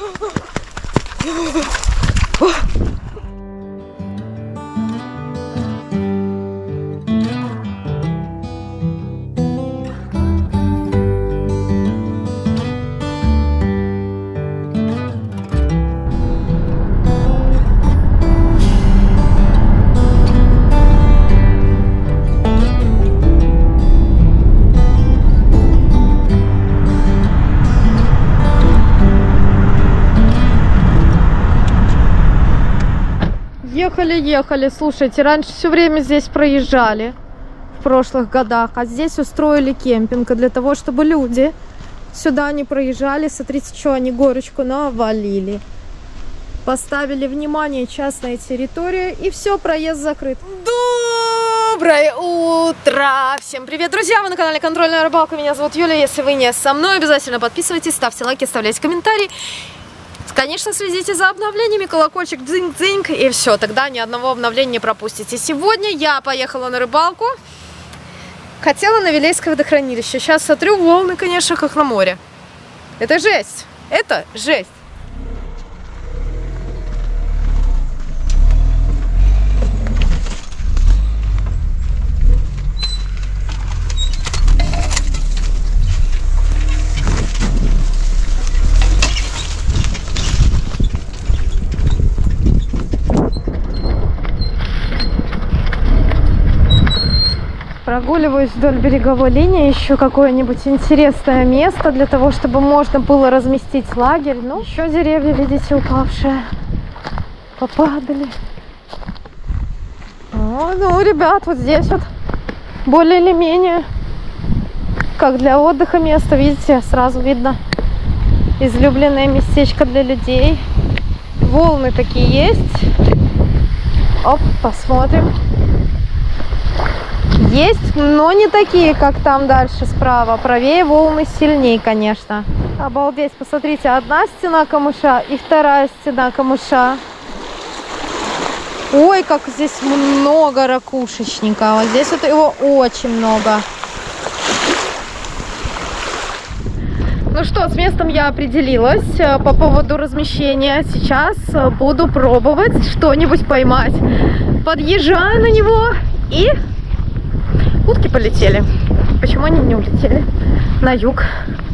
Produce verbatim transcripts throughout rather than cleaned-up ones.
Ехали, ехали, слушайте, раньше все время здесь проезжали в прошлых годах, а здесь устроили кемпинг для того, чтобы люди сюда не проезжали. Смотрите, что они горочку навалили. Поставили, внимание, частная территория, и все, проезд закрыт. Доброе утро! Всем привет, друзья! Вы на канале Контрольная рыбалка. Меня зовут Юля. Если вы не со мной, обязательно подписывайтесь, ставьте лайки, оставляйте комментарии. Конечно, следите за обновлениями, колокольчик, дзинь-дзинь, и все, тогда ни одного обновления не пропустите. Сегодня я поехала на рыбалку, хотела на Вилейское водохранилище. Сейчас смотрю, волны, конечно, как на море. Это жесть, это жесть. Прогуливаюсь вдоль береговой линии, ищу какое-нибудь интересное место для того, чтобы можно было разместить лагерь. Ну, еще деревья, видите, упавшие, попадали. О, ну, ребят, вот здесь вот более или менее как для отдыха место, видите, сразу видно излюбленное местечко для людей. Волны такие есть. Оп, посмотрим. Есть, но не такие, как там дальше справа. Правее волны сильнее, конечно. Обалдеть, посмотрите, одна стена камыша и вторая стена камыша. Ой, как здесь много ракушечника. Вот здесь вот его очень много. Ну что, с местом я определилась по поводу размещения. Сейчас буду пробовать что-нибудь поймать. Подъезжаю на него и... Утки полетели. Почему они не улетели на юг?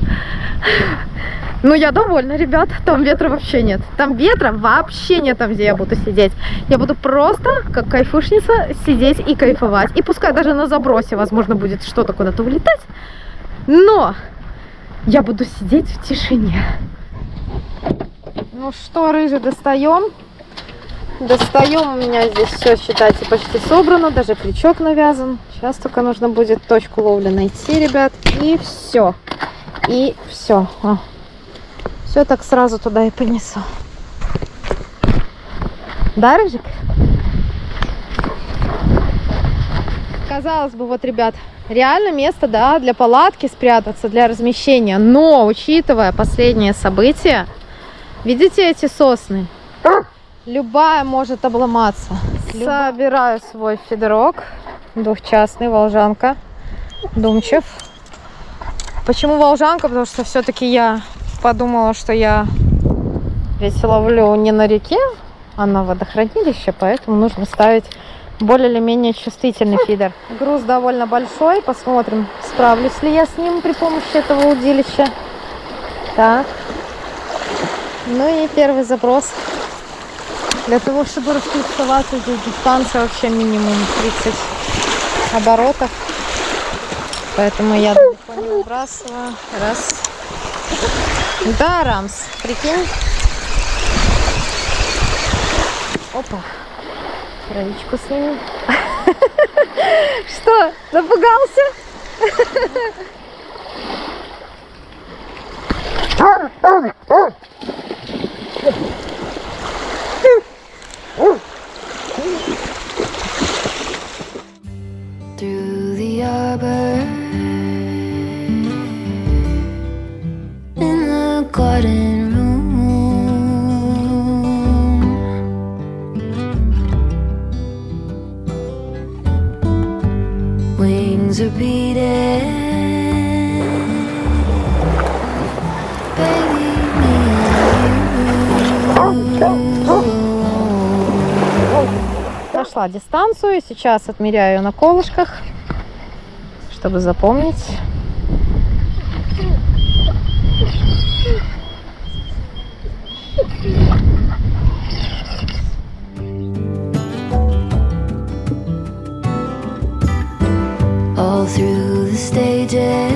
Ну, я довольна, ребят. Там ветра вообще нет. Там ветра вообще нет, там, где я буду сидеть. Я буду просто, как кайфушница, сидеть и кайфовать. И пускай даже на забросе, возможно, будет что-то куда-то улетать. Но я буду сидеть в тишине. Ну что, рыжий, достаем. Достаем, у меня здесь все, считайте, почти собрано, даже крючок навязан. Сейчас только нужно будет точку ловли найти, ребят, и все. И все. О. Все так сразу туда и понесу. Да, рыжик? Казалось бы, вот, ребят, реально место, да, для палатки спрятаться, для размещения. Но, учитывая последние события, видите эти сосны? Любая может обломаться. Любая. Собираю свой фидерок. Двухчастный, волжанка. Думчев. Почему волжанка? Потому что все-таки я подумала, что я ведь ловлю не на реке, а на водохранилище. Поэтому нужно ставить более или менее чувствительный фидер. Груз довольно большой. Посмотрим, справлюсь ли я с ним при помощи этого удилища. Так. Ну и первый заброс. Для того, чтобы раскрестоваться, здесь дистанция вообще минимум тридцать оборотов. Поэтому я далеко не выбрасываю. Раз. Да, Рамс, прикинь. Опа. Травичку снимем. Что, напугался? Through the arbor, in the garden room, wings are beating, baby, me and you. нашла дистанцию. Сейчас отмеряю ее на колышках, чтобы запомнить. All through the stages,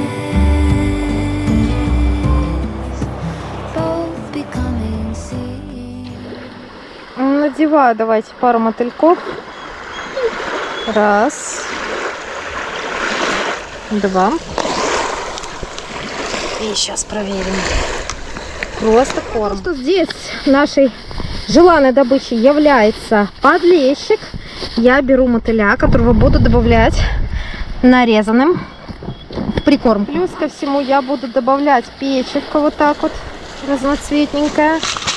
both becoming seen. Надеваю, давайте, пару мотыльков. Раз. Два. И сейчас проверим. Просто корм. Что здесь нашей желанной добычей является подлещик. Я беру мотыля, которого буду добавлять нарезанным в прикорм. Плюс ко всему я буду добавлять печевку вот так вот, разноцветненькая.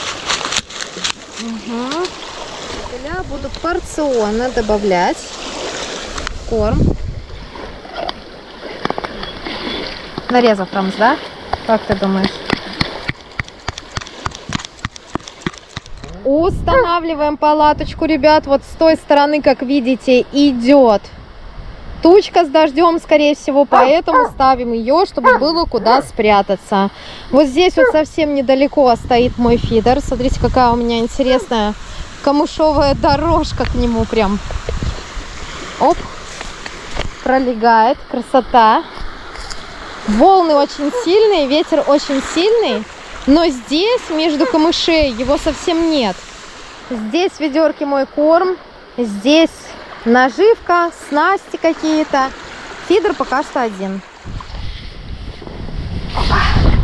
Угу. Мотыля буду порционно добавлять в корм. Нарезав, Рамс, да? Как ты думаешь? Устанавливаем палаточку, ребят. Вот с той стороны, как видите, идет тучка с дождем, скорее всего, поэтому ставим ее, чтобы было куда спрятаться. Вот здесь вот совсем недалеко стоит мой фидер. Смотрите, какая у меня интересная камышовая дорожка к нему прям. Оп, пролегает, красота. Волны очень сильные, ветер очень сильный, но здесь между камышей его совсем нет. Здесь в ведерке мой корм, здесь наживка, снасти какие-то. Фидер пока что один. Опа.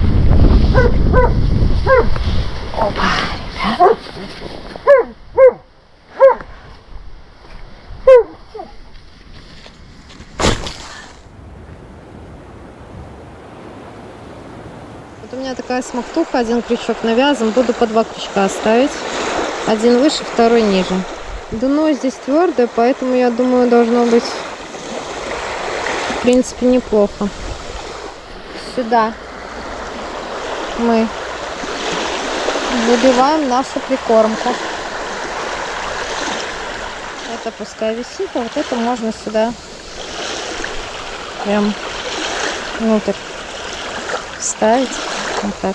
Опа, ребят. Вот у меня такая смоктуха, один крючок навязан, буду по два крючка ставить. Один выше, второй ниже. Дно здесь твердое, поэтому, я думаю, должно быть, в принципе, неплохо. Сюда мы забиваем нашу прикормку. Это пускай висит, а вот это можно сюда прям внутрь вставить. Вот так.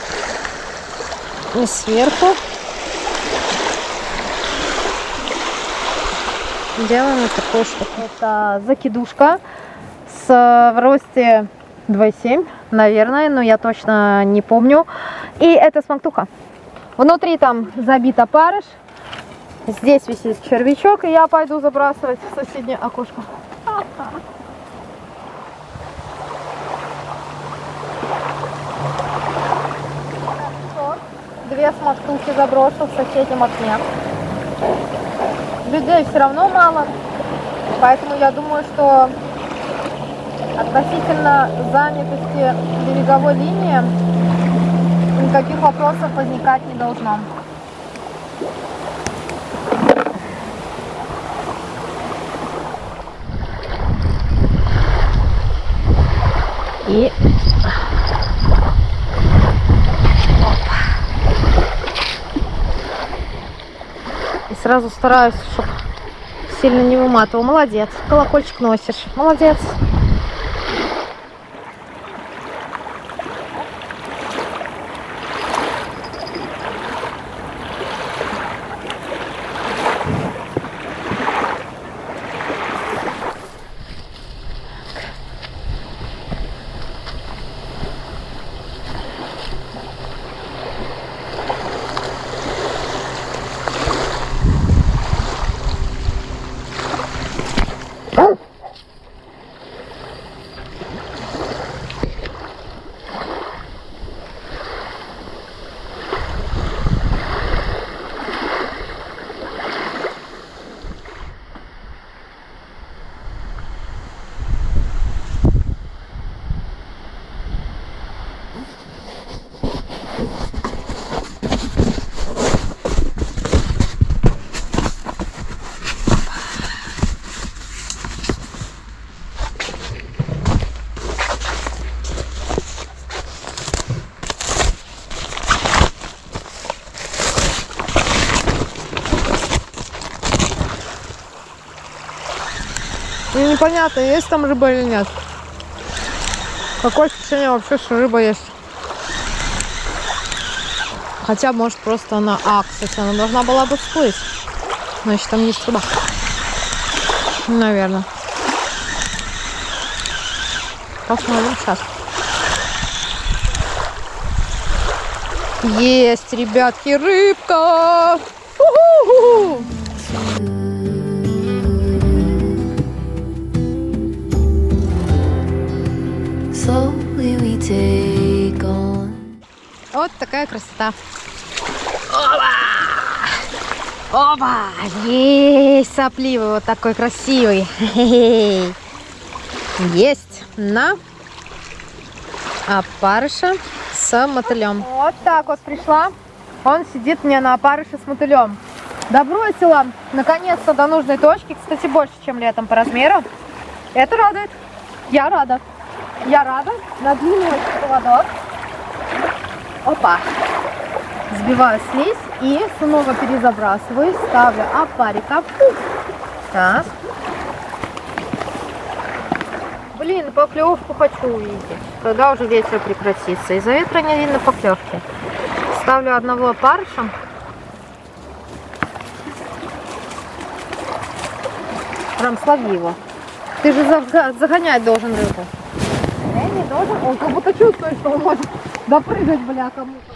И сверху делаем вот такую штуку. Это закидушка с, в росте два и семь, наверное, но я точно не помню. И это смоктуха. Внутри там забит опарыш. Здесь висит червячок, и я пойду забрасывать в соседнее окошко. Две смоктухи заброшу в соседнем окне. Людей все равно мало, поэтому я думаю, что относительно занятости береговой линии никаких вопросов возникать не должно. И И сразу стараюсь, чтобы сильно не выматывал. Молодец. Колокольчик носишь. Молодец. И непонятно, есть там рыба или нет. Какое впечатление вообще, что рыба есть. Хотя, может, просто она... А, кстати, она должна была бы всплыть. Значит, там есть рыба. Наверное. Посмотрим сейчас. Есть, ребятки, рыбка! У-ху-ху! Вот такая красота. Опа! Опа! Есть сопливый, вот такой красивый. Хе-хе-хе. Есть на опарыша с мотылем. Вот так вот пришла. Он сидит мне на опарыше с мотылем. Добросила наконец-то до нужной точки. Кстати, больше, чем летом по размеру. Это радует. Я рада. Я рада. На длинный поводок. Опа. Сбиваю слизь и снова перезабрасываю. Ставлю опарика. Так. Блин, поклевку хочу увидеть. Когда уже ветер прекратится. Из-за ветра не видно поклевки. Ставлю одного опарыша. Прям слови его. Ты же загонять должен рыбу. Я не должен. Он как будто чувствует, что он может допрыгать, бля, кому-то.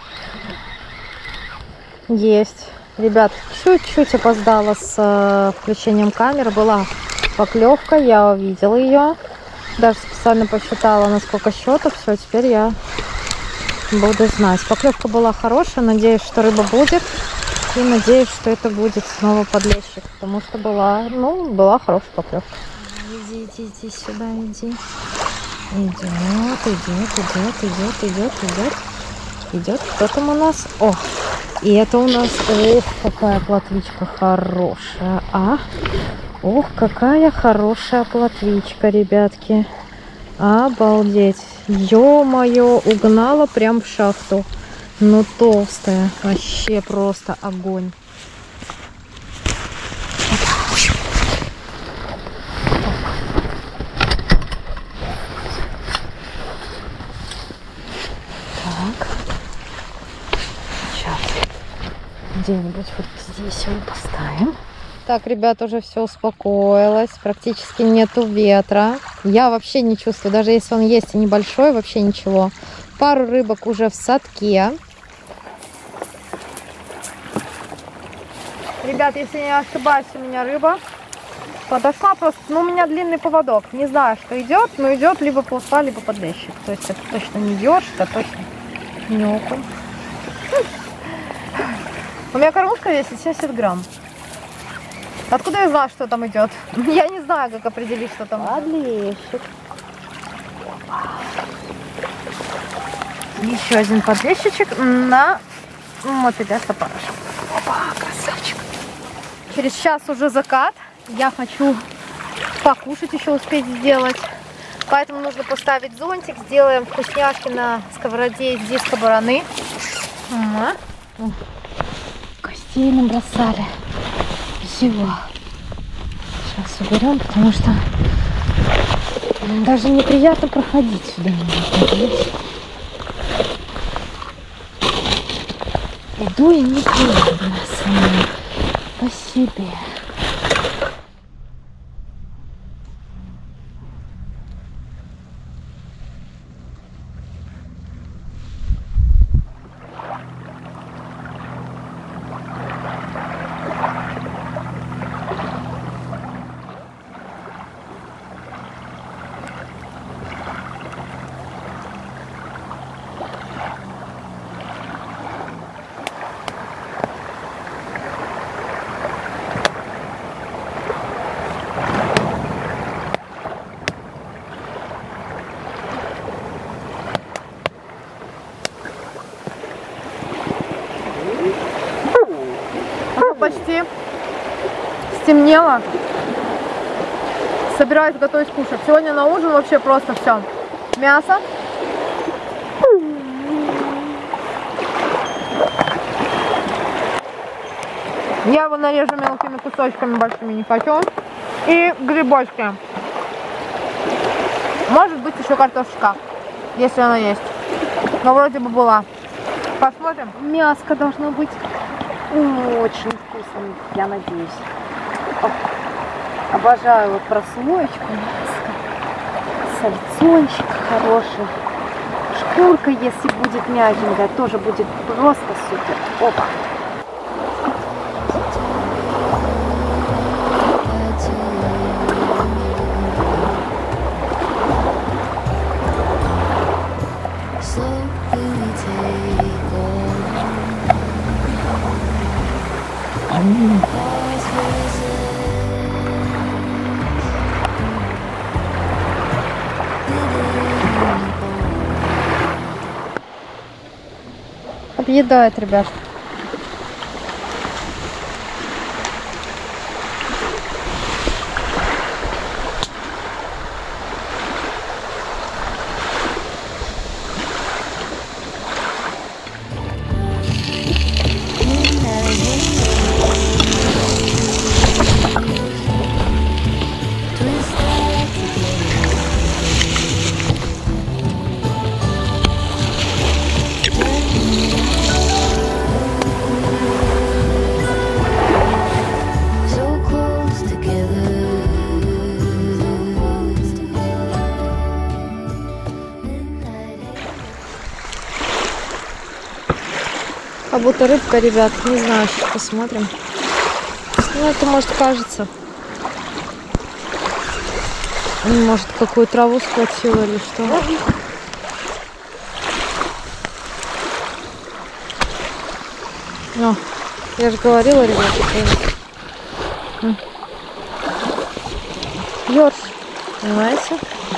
Есть. Ребят, чуть-чуть опоздала с э, включением камеры. Была поклевка, я увидела ее. Даже специально посчитала, на сколько счетов. Все, теперь я буду знать. Поклевка была хорошая. Надеюсь, что рыба будет. И надеюсь, что это будет снова подлещик. Потому что была, ну, была хорошая поклевка. Иди, иди, иди сюда, иди. Идет, идет, идет, идет, идет, идет. Идет. Кто там у нас? О! И это у нас... Ох, какая плотвичка хорошая, а? Ох, какая хорошая плотвичка, ребятки. Обалдеть. Ё-моё, угнала прям в шахту. Ну, толстая. Вообще просто огонь. Так. Сейчас. Где-нибудь вот здесь его поставим. Так, ребят, уже все успокоилось. Практически нету ветра. Я вообще не чувствую, даже если он есть и небольшой, вообще ничего. Пару рыбок уже в садке. Ребят, если не ошибаюсь, у меня рыба подошла просто. Ну, у меня длинный поводок. Не знаю, что идет, но идет либо плотва, либо подлещик. То есть это точно не ёрш, это точно не окунь. У меня кормушка весит семьдесят грамм. Откуда я знаю, что там идет? Я не знаю, как определить, что там. Подлещик. Еще один подлещичек на мотыля с опарышем. Опа, красавчик. Через час уже закат. Я хочу покушать еще успеть сделать. Поэтому нужно поставить зонтик. Сделаем вкусняшки на сковороде из диска бараны. Угу. Костей набросали. Всего. Сейчас уберем, потому что даже неприятно проходить сюда. Иду и неприятно самой по себе. Почти стемнело. Собираюсь готовить кушать. Сегодня на ужин вообще просто все. Мясо. Я его нарежу мелкими кусочками, большими не хочу. И грибочки. Может быть еще картошечка, если она есть. Но вроде бы была. Посмотрим. Мяско должно быть. Очень вкусно, я надеюсь. О, обожаю вот прослоечку мяска. Сальцончик хороший. Шкурка, если будет мягенькая, тоже будет просто супер. Опа. Объедает, ребят. Как будто рыбка, ребят. Не знаю, сейчас посмотрим. Ну, это может кажется. Может, какую траву схватила или что. О, я же говорила, ребята. Ёрш. Понимаете?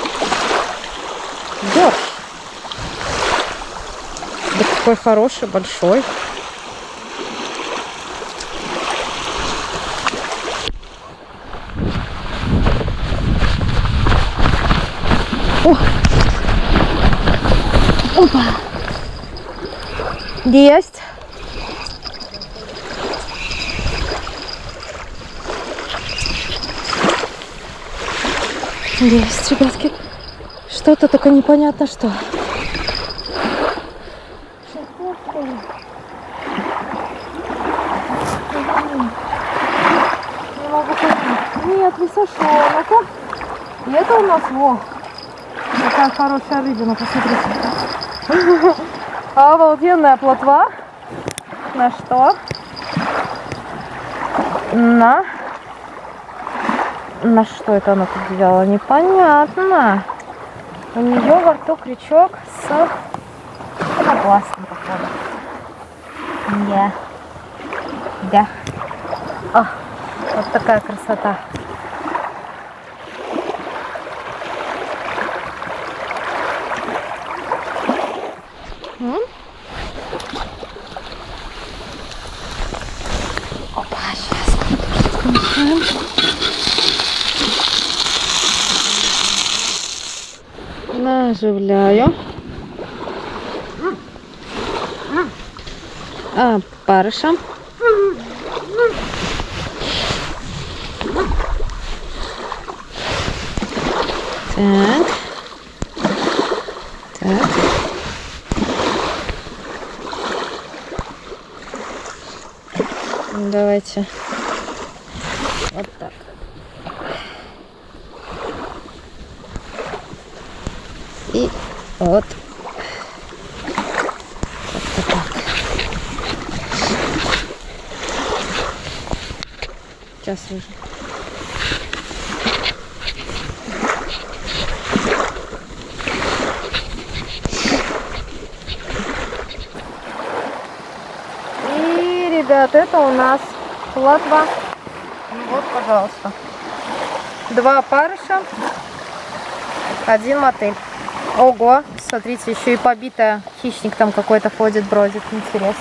Ёрш. Да какой хороший, большой. О! Опа! Есть! Есть, ребятки. Что-то только непонятно что. Не могу понять. Нет, не сошло. Ну-ка. И это у нас, во, какая хорошая рыбина, посмотрите. Обалденная плотва. На что? На... На что это она тут взяла? Непонятно. У нее во рту крючок с пенопластом, походу. Да. Да. О, вот такая красота. М? Опа, сейчас. Наживляю. А, парыша. Так. Так. Давайте. Вот так. И вот. Вот так. Сейчас уже. И, ребят, это у нас плотва. Вот, пожалуйста. Два парыша, один мотыль. Ого, смотрите, еще и побитая. Хищник там какой-то ходит, бродит. Интересно.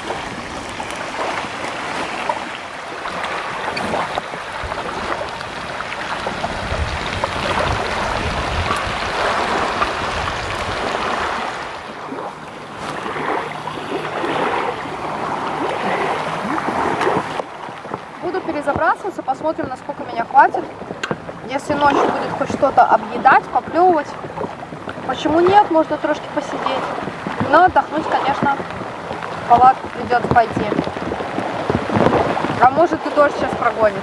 Буду перезабрасываться, посмотрим, насколько меня хватит. Если ночью будет хоть что-то объедать, поплевывать, Почему нет? Можно трошки посидеть. Но отдохнуть, конечно, в палатку придется пойти. А может и дождь сейчас прогонит.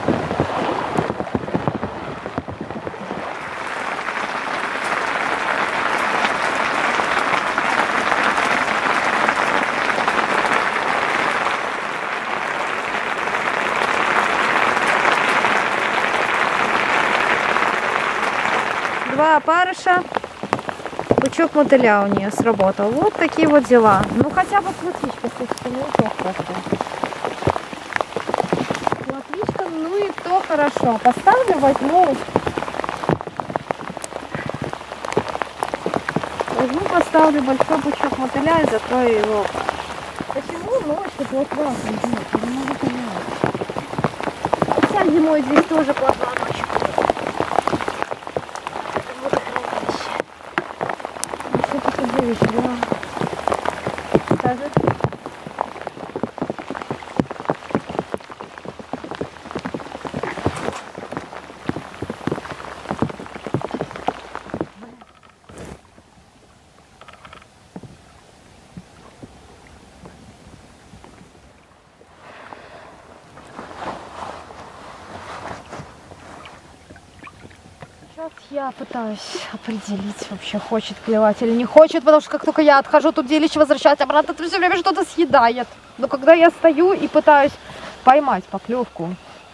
Два опарыша, пучок мотыля у нее сработал. Вот такие вот дела. Ну хотя бы плотвичка, слушайте, ну и то хорошо. Плотвичка, ну и то хорошо. Поставлю, возьму. Возьму, поставлю большой пучок мотыля и закрою его. Почему ночью плотва? Я не могу понять. Хотя зимой здесь тоже плотва ночью. Да. Скажи. Сейчас я пытаюсь определить, вообще хочет клевать или не хочет, потому что как только я отхожу, тут делище возвращается обратно, то все время что-то съедает. Но когда я стою и пытаюсь поймать поклевку,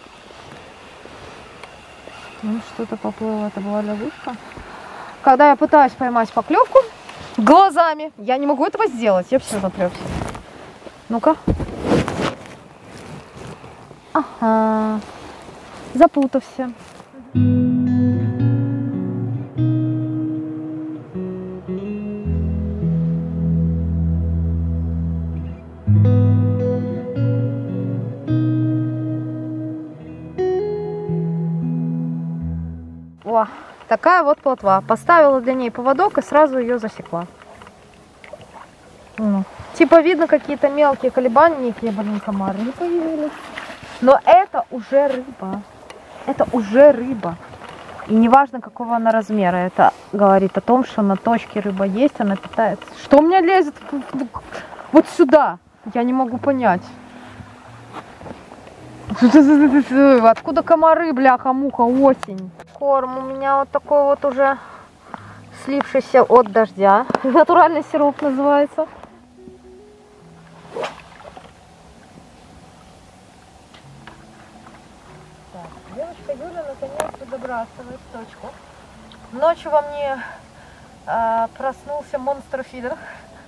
ну что-то поплыло, это была лягушка. Когда я пытаюсь поймать поклевку глазами, я не могу этого сделать, я все запрёгся. Ну-ка. Ага, запутався. О, такая вот плотва. Поставила для ней поводок и сразу ее засекла. Ну, типа видно какие-то мелкие колебания, блин, комары не появились. Но это уже рыба. Это уже рыба. И неважно, какого она размера. Это говорит о том, что на точке рыба есть, она питается. Что у меня лезет вот сюда? Я не могу понять. Откуда комары, бляха-муха, осень? Корм у меня вот такой вот уже слившийся от дождя. Натуральный сироп называется. Так, девочка Юля наконец-то добрасывает точку. Ночью во мне э, проснулся монстр-фидер.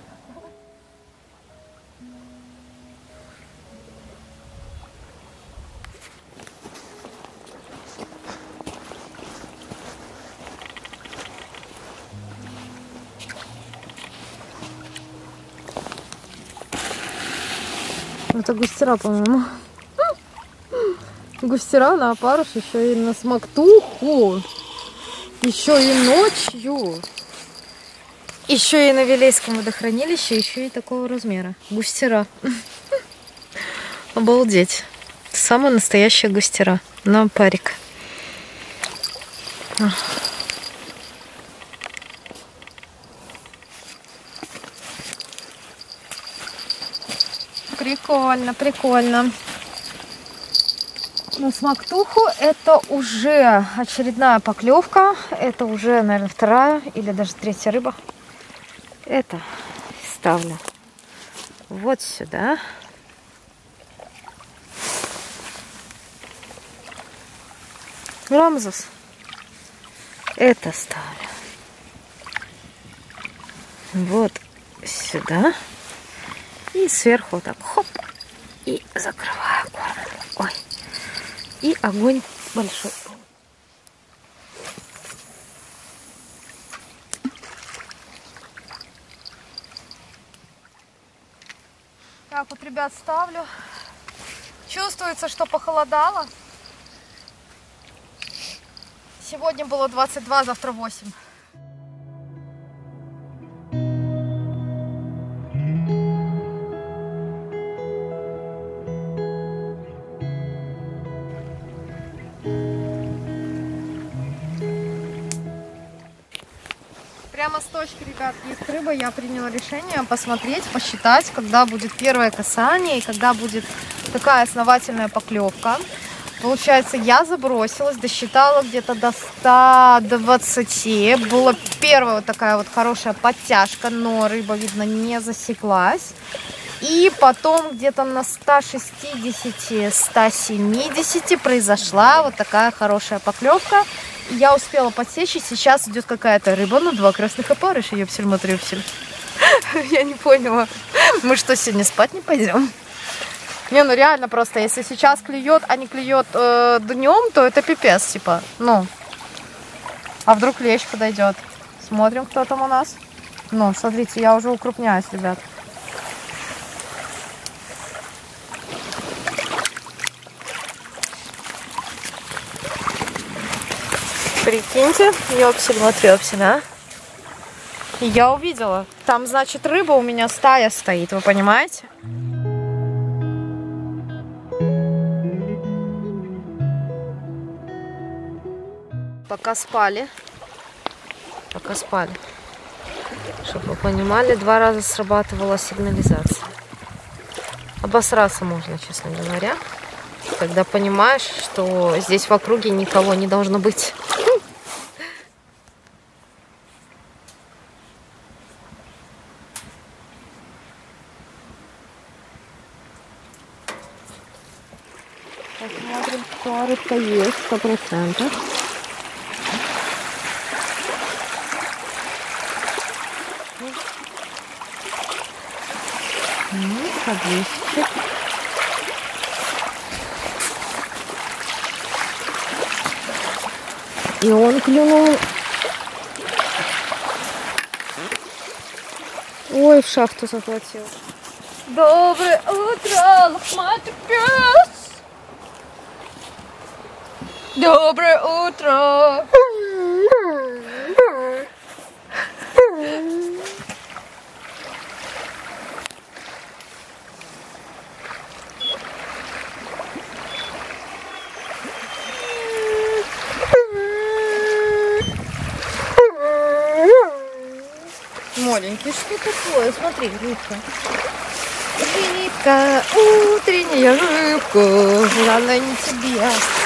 Это густера, по-моему. Густера на опарыш, еще и на смоктуху. Еще и ночью. Еще и на Вилейском водохранилище, еще и такого размера. Густера. Обалдеть. Самая настоящая густера на опарик. Прикольно, прикольно. На смоктуху это уже очередная поклевка. Это уже, наверное, вторая или даже третья рыба. Это ставлю вот сюда. Рамзес. Это ставлю вот сюда. И сверху вот так хоп. И закрываю корм. Ой. И огонь большой. Так вот, ребят, ставлю. Чувствуется, что похолодало. Сегодня было двадцать два, завтра восемь. для мосточка, ребят, есть рыба. Я приняла решение посмотреть, посчитать, когда будет первое касание и когда будет такая основательная поклевка. Получается, я забросилась, досчитала где-то до ста двадцати. Была первая вот такая вот хорошая подтяжка, но рыба, видно, не засеклась. И потом где-то на ста шестидесяти — ста семидесяти произошла вот такая хорошая поклевка. Я успела подсечь, и сейчас идет какая-то рыба, ну, два красных опарыша, ёпсель-матрёпсель. Я не поняла. Мы что, сегодня спать не пойдем? Не, ну реально просто, если сейчас клюет, а не клюет э, днем, то это пипец, типа, ну. А вдруг лещ подойдет? Смотрим, кто там у нас. Ну, смотрите, я уже укрупняюсь, ребят. Прикиньте, ёпсель-матрёпсель, а? Я увидела. Там, значит, рыба у меня стая стоит, вы понимаете? Пока спали, пока спали, чтобы вы понимали, два раза срабатывала сигнализация. Обосраться можно, честно говоря, когда понимаешь, что здесь в округе никого не должно быть. Посмотрим, что рыбка есть, сто процентов. Ну, подвесчик. И он клюнул. Ой, в шахту захватил. Доброе утро, лохматый пес. Доброе утро. Маленький, что такое? Смотри, рыбка. Рыбка, утренняя рыбка. Она не тебе.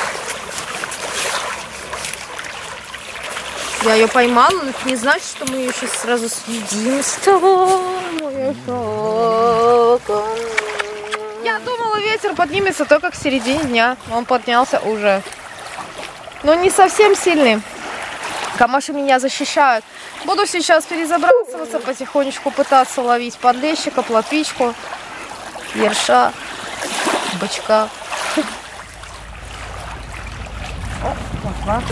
Я ее поймала, но это не значит, что мы ее сейчас сразу съедим. Моя шока. Я думала, ветер поднимется только к середине дня. Он поднялся уже. Но не совсем сильный. Камаши меня защищают. Буду сейчас перезабрасываться, потихонечку пытаться ловить подлещика, плотвичку, ерша, бычка. О, плотва.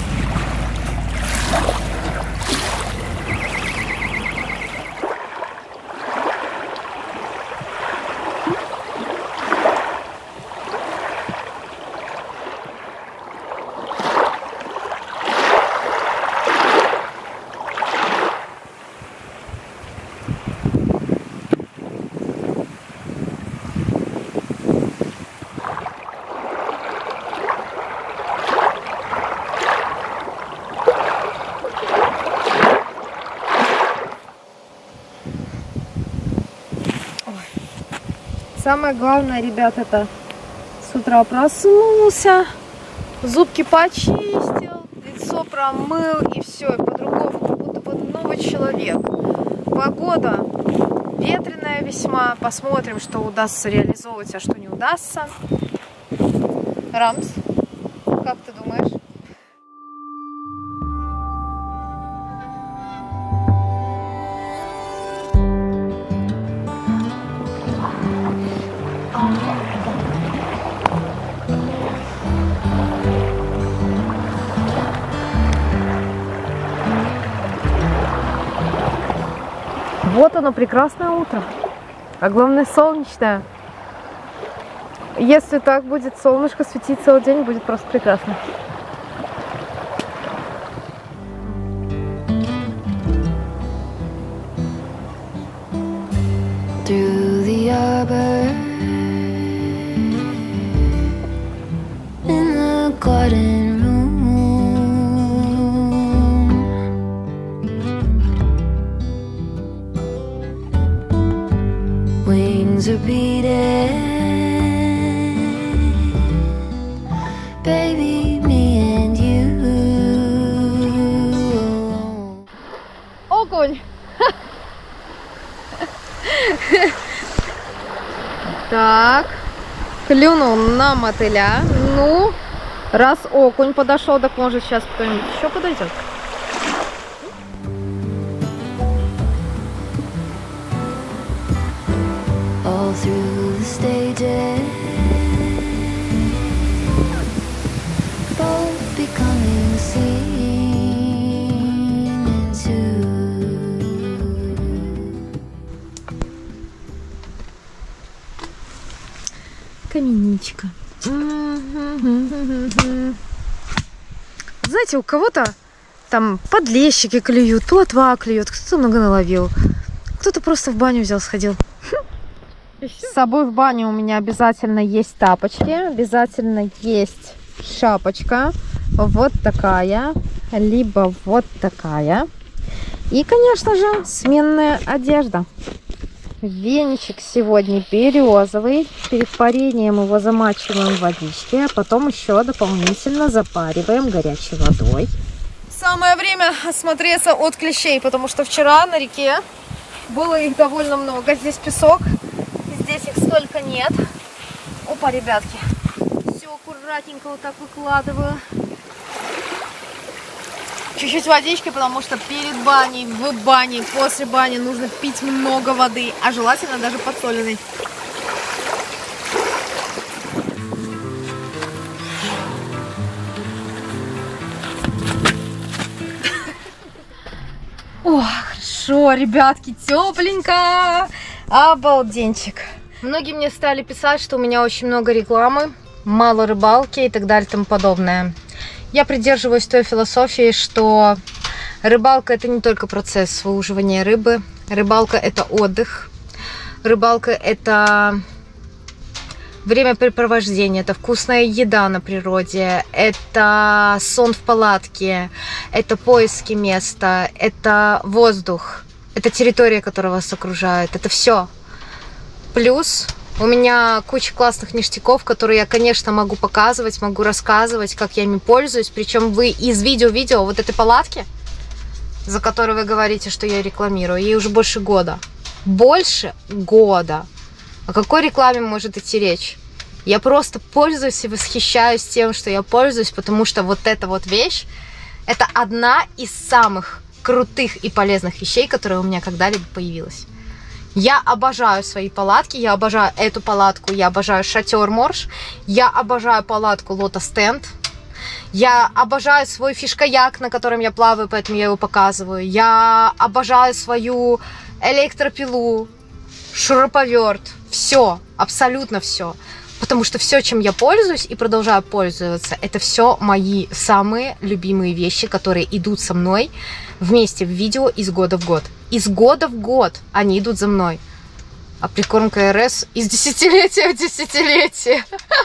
Самое главное, ребят, это с утра проснулся, зубки почистил, лицо промыл и все, и по-другому, как будто бы новый человек. Погода ветреная весьма, посмотрим, что удастся реализовывать, а что не удастся. Рамс, как ты думаешь? Вот оно, прекрасное утро, а главное солнечное. Если так будет солнышко светить целый день, будет просто прекрасно. Through the arbor, in the garden room, beating. Baby, me and you. Окунь! Так, клюнул на мотыля. Ну, раз окунь подошел, так может сейчас кто-нибудь еще подойдет. All through the stages, both becoming seen into. Каменичка. Знаете, у кого-то там подлещики клюют, плотва клюет, кто-то много наловил, кто-то просто в баню взял, сходил. С собой в баню у меня обязательно есть тапочки, обязательно есть шапочка, вот такая, либо вот такая. И, конечно же, сменная одежда. Веничек сегодня березовый. Перед парением его замачиваем в водичке, а потом еще дополнительно запариваем горячей водой. Самое время осмотреться от клещей, потому что вчера на реке было их довольно много. Здесь песок, здесь их столько нет. Опа, ребятки, все аккуратненько вот так выкладываю. Чуть-чуть водички, потому что перед баней, в бане, после бани нужно пить много воды, а желательно даже подсоленной. О, хорошо, ребятки, тепленько, обалденчик. Многие мне стали писать, что у меня очень много рекламы, мало рыбалки и так далее и тому подобное. Я придерживаюсь той философии, что рыбалка — это не только процесс выуживания рыбы. Рыбалка — это отдых. Рыбалка — это времяпрепровождение, это вкусная еда на природе, это сон в палатке, это поиски места, это воздух, это территория, которая вас окружает, это все. Плюс у меня куча классных ништяков, которые я, конечно, могу показывать, могу рассказывать, как я ими пользуюсь. Причем вы из видео в видео вот этой палатки, за которую вы говорите, что я рекламирую, ей уже больше года. Больше года. О какой рекламе может идти речь? Я просто пользуюсь и восхищаюсь тем, что я пользуюсь, потому что вот эта вот вещь, это одна из самых крутых и полезных вещей, которая у меня когда-либо появилась. Я обожаю свои палатки, я обожаю эту палатку, я обожаю шатер Морж, я обожаю палатку Lotus Tent, я обожаю свой фишкаяк, на котором я плаваю, поэтому я его показываю, я обожаю свою электропилу, шуруповерт, все, абсолютно все. Потому что все, чем я пользуюсь и продолжаю пользоваться, это все мои самые любимые вещи, которые идут со мной вместе в видео из года в год. Из года в год они идут за мной. А прикормка РС из десятилетия в десятилетие.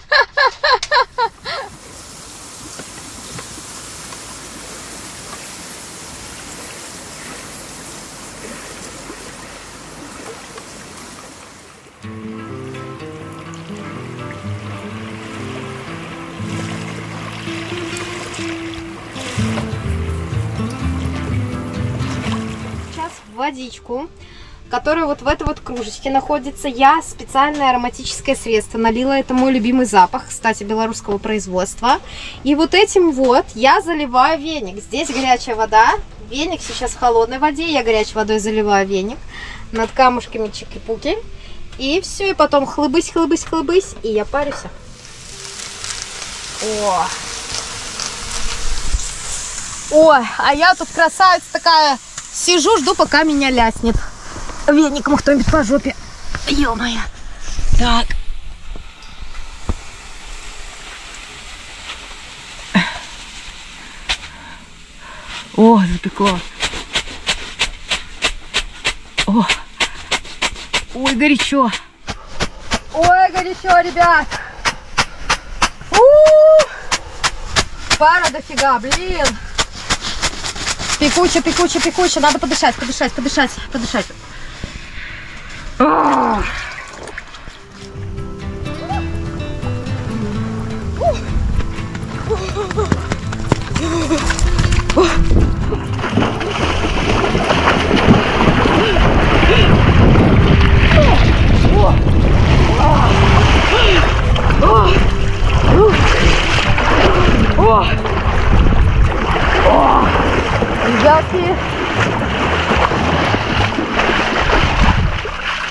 Водичку, которая вот в этой вот кружечке находится. Я специальное ароматическое средство налила. Это мой любимый запах, кстати, белорусского производства. И вот этим вот я заливаю веник. Здесь горячая вода. Веник сейчас в холодной воде. Я горячей водой заливаю веник над камушками чики-пуки. И все. И потом хлыбысь, хлыбысь, хлыбысь. И я парюсь. О! Ой, а я тут красавица такая. Сижу, жду, пока меня ляснет веником кто-нибудь по жопе. Ё-моё. Так. О, запекло. О. Ой, горячо. Ой, горячо, ребят. У-у-у. Пара дофига, блин. Пекуче, пекуче, пекуче. Надо подышать, подышать, подышать, подышать.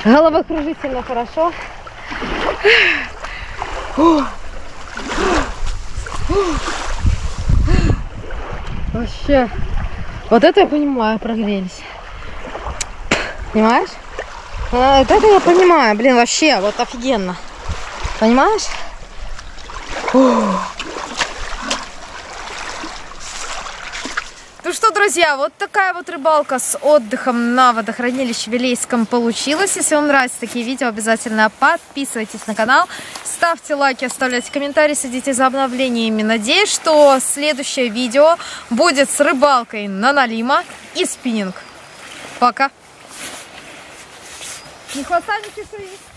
Головокружительно хорошо. Вообще. Вот это я понимаю, прогрелись. Понимаешь? А, вот это я понимаю. Блин, вообще, вот офигенно. Понимаешь? Ух. Ну что, друзья, вот такая вот рыбалка с отдыхом на водохранилище Вилейском получилась. Если вам нравятся такие видео, обязательно подписывайтесь на канал, ставьте лайки, оставляйте комментарии, следите за обновлениями. Надеюсь, что следующее видео будет с рыбалкой на налима и спиннинг. Пока! Не хвоста, не чешуи.